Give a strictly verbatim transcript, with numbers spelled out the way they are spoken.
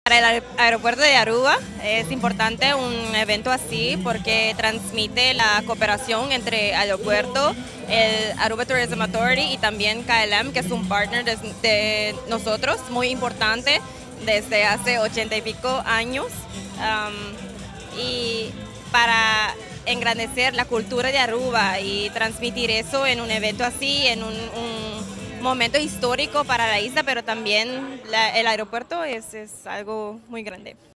Para el aer- aeropuerto de Aruba es importante un evento así porque transmite la cooperación entre aeropuerto, el Aruba Tourism Authority y también K L M, que es un partner de, de nosotros, muy importante desde hace ochenta y pico años. Am, y para engrandecer la cultura de Aruba y transmitir eso en un evento así, en un, un momento histórico para la isla, pero también la- el aeropuerto es, es algo muy grande.